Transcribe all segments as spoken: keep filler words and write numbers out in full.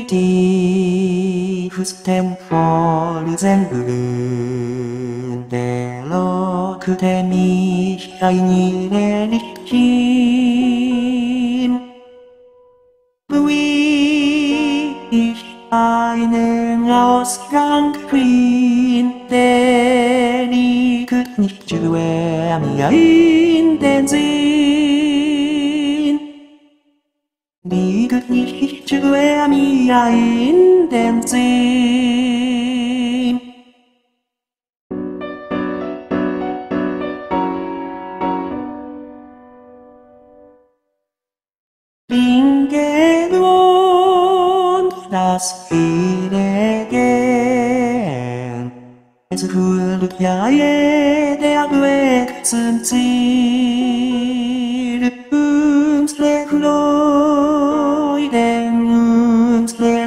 Tiefsten Folsen Grün, der lockte mich ein Irrlicht hin. Wie ich einen Ausgang finde, liegt nicht schwer mir in den Sinn. Liegt nicht schwer mir in den Sinn. Bin gewohnt, das viele gehen. Es führt ja jeder Weg zum Ziel. Unsere Freuden, unsere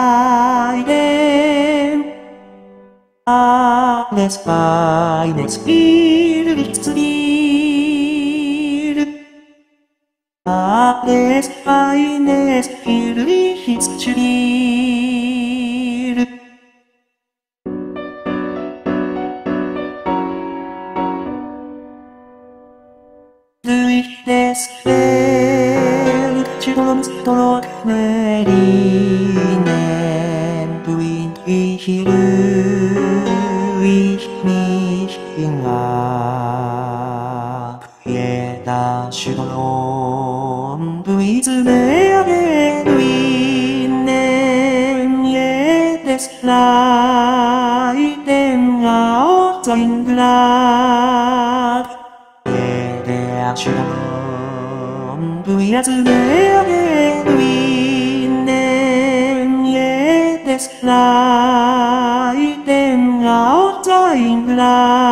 Leiden. Alles feines Irrlichtslied. Alles feines Irrlichtslied. Durch des Weltsturms trockene Linien bringt ich ruhig mich hinab. Jeder Strom bricht mehrere Ruinen, jedes Leiden auch sein Glad. Der Strom bricht mehrere Ruinen, jedes Leiden auch sein Glad.